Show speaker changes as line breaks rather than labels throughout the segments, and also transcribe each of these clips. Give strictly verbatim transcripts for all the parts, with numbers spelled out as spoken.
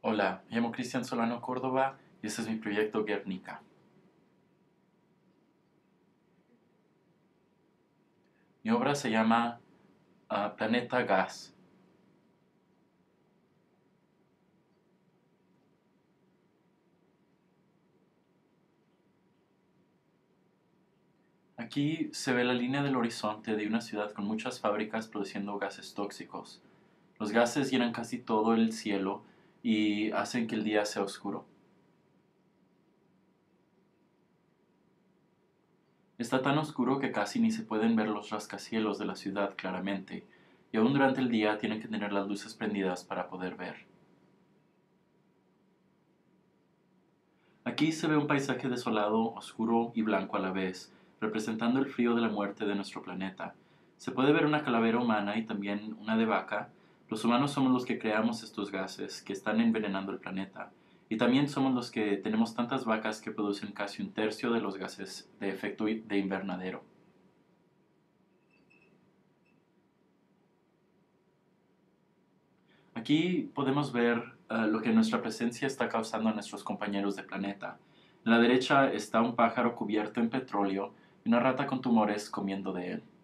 Hola, me llamo Cristian Solano Córdoba y este es mi proyecto Guernica. Mi obra se llama ah, Planeta Gas. Aquí se ve la línea del horizonte de una ciudad con muchas fábricas produciendo gases tóxicos. Los gases llenan casi todo el cielo y hacen que el día sea oscuro. Está tan oscuro que casi ni se pueden ver los rascacielos de la ciudad claramente, y aún durante el día tienen que tener las luces prendidas para poder ver. Aquí se ve un paisaje desolado, oscuro y blanco a la vez, representando el frío de la muerte de nuestro planeta. Se puede ver una calavera humana y también una de vaca. Los humanos somos los que creamos estos gases que están envenenando el planeta. Y también somos los que tenemos tantas vacas que producen casi un tercio de los gases de efecto de invernadero. Aquí podemos ver uh, lo que nuestra presencia está causando a nuestros compañeros de planeta. En la derecha está un pájaro cubierto en petróleo y una rata con tumores comiendo de él.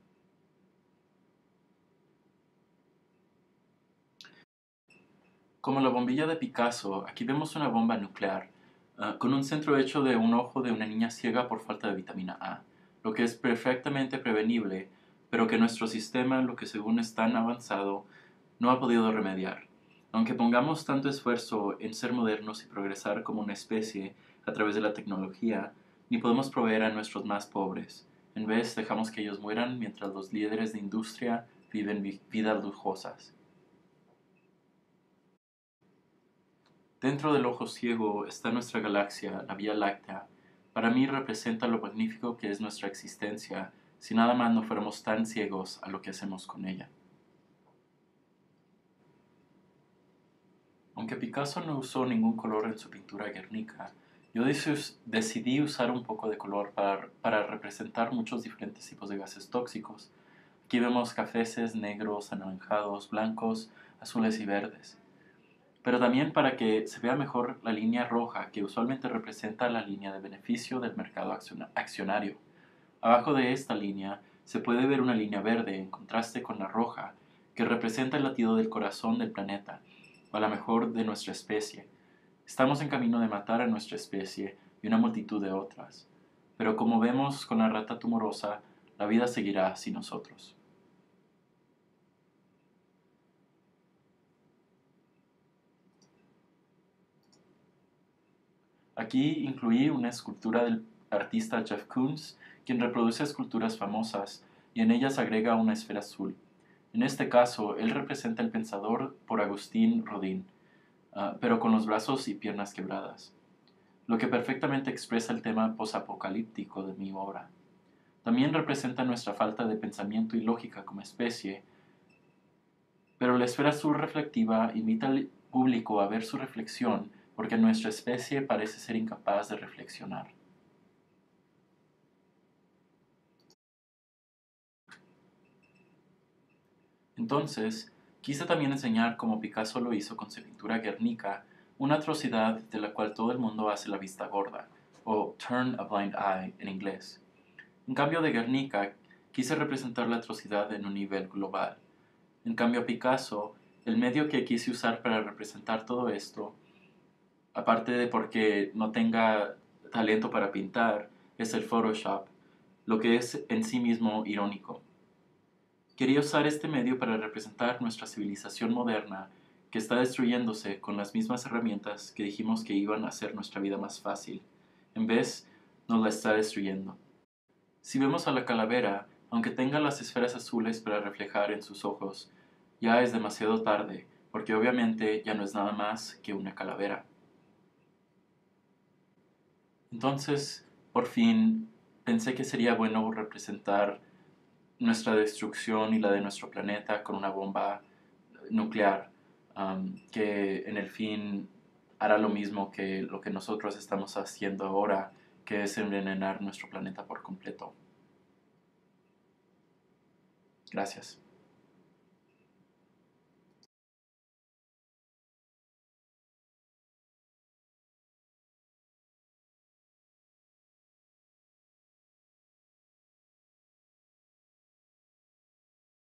Como la bombilla de Picasso, aquí vemos una bomba nuclear, uh, con un centro hecho de un ojo de una niña ciega por falta de vitamina A, lo que es perfectamente prevenible, pero que nuestro sistema, lo que según es tan avanzado, no ha podido remediar. Aunque pongamos tanto esfuerzo en ser modernos y progresar como una especie a través de la tecnología, ni podemos proveer a nuestros más pobres. En vez, dejamos que ellos mueran mientras los líderes de industria viven vi- vidas lujosas. Dentro del ojo ciego está nuestra galaxia, la Vía Láctea. Para mí representa lo magnífico que es nuestra existencia si nada más no fuéramos tan ciegos a lo que hacemos con ella. Aunque Picasso no usó ningún color en su pintura Guernica, yo decidí usar un poco de color para, para representar muchos diferentes tipos de gases tóxicos. Aquí vemos cafeces, negros, anaranjados, blancos, azules y verdes. Pero también para que se vea mejor la línea roja, que usualmente representa la línea de beneficio del mercado accionario. Abajo de esta línea se puede ver una línea verde en contraste con la roja, que representa el latido del corazón del planeta, o a la mejor de nuestra especie. Estamos en camino de matar a nuestra especie y una multitud de otras. Pero como vemos con la rata tumorosa, la vida seguirá sin nosotros. Aquí incluí una escultura del artista Jeff Koons, quien reproduce esculturas famosas y en ellas agrega una esfera azul. En este caso, él representa el pensador por Agustín Rodin, uh, pero con los brazos y piernas quebradas, lo que perfectamente expresa el tema posapocalíptico de mi obra. También representa nuestra falta de pensamiento y lógica como especie, pero la esfera azul reflectiva invita al público a ver su reflexión porque nuestra especie parece ser incapaz de reflexionar. Entonces, quise también enseñar como Picasso lo hizo con su pintura Guernica, una atrocidad de la cual todo el mundo hace la vista gorda, o turn a blind eye en inglés. En cambio de Guernica, quise representar la atrocidad en un nivel global. En cambio, Picasso, el medio que quise usar para representar todo esto, aparte de porque no tenga talento para pintar, es el Photoshop, lo que es en sí mismo irónico. Quería usar este medio para representar nuestra civilización moderna que está destruyéndose con las mismas herramientas que dijimos que iban a hacer nuestra vida más fácil. En vez, nos la está destruyendo. Si vemos a la calavera, aunque tenga las esferas azules para reflejar en sus ojos, ya es demasiado tarde, porque obviamente ya no es nada más que una calavera. Entonces, por fin, pensé que sería bueno representar nuestra destrucción y la de nuestro planeta con una bomba nuclear, um, que en el fin hará lo mismo que lo que nosotros estamos haciendo ahora, que es envenenar nuestro planeta por completo. Gracias.